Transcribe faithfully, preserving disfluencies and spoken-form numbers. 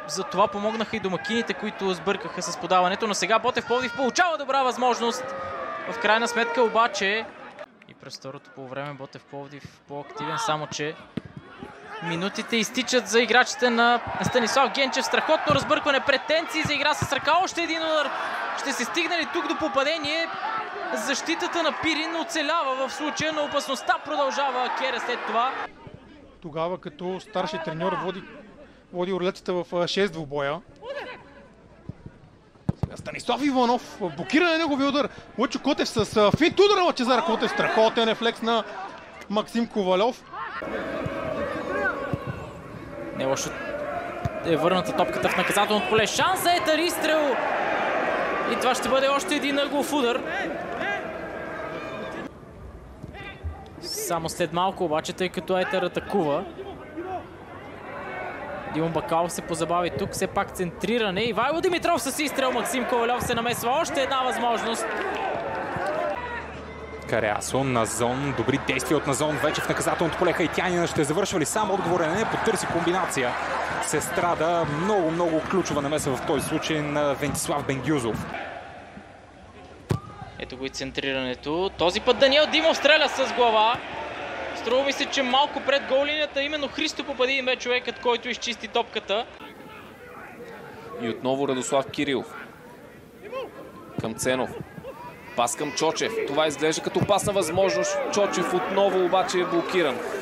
за това помогнаха и домакините, които сбъркаха с подаването, но сега Ботев Пловдив получава добра възможност. В крайна сметка обаче и през второто по време Ботев Пловдив по-активен, само че минутите изтичат за играчите на Станислав Генчев. Страхотно разбъркване, претенции за игра с ръка. Още един удар. Ще се стигне ли тук до попадение? Защитата на Пирин оцелява в случая, но опасността продължава Кера след това. Тогава като старши треньор води, води орлецата в шест двубоя. Сега Станислав Иванов, блокиране на неговия удар. Лъчо Котев с финт удар на Лъчезар Котев. Страхотен рефлекс на Максим Ковалев. Не лошо е върната топката в наказателното поле. Шанс за Етър изстрел. И това ще бъде още един ъглов удар. Само след малко обаче, тъй като Етър атакува. Димон Бакалов се позабави тук, все пак центриране. Ивайло Димитров с изстрел, Максим Ковалев се намесва. Още една възможност. Кариасо, Назон, добри действия от Назон, вече в наказателното поле. Хайтянина ще завършва ли сам? Отговор е не, потърси комбинация. Се страда много, много ключова намеса в този случай на Вентислав Бенгюзов. Ето го и центрирането. Този път Даниел Димов стреля с глава. Струва ми се, че малко пред гол линията именно Христо Попадин бе човекът, който изчисти топката. И отново Радослав Кирилов. Към Ценов. Пас към Чочев. Това изглежда като опасна възможност. Чочев отново обаче е блокиран.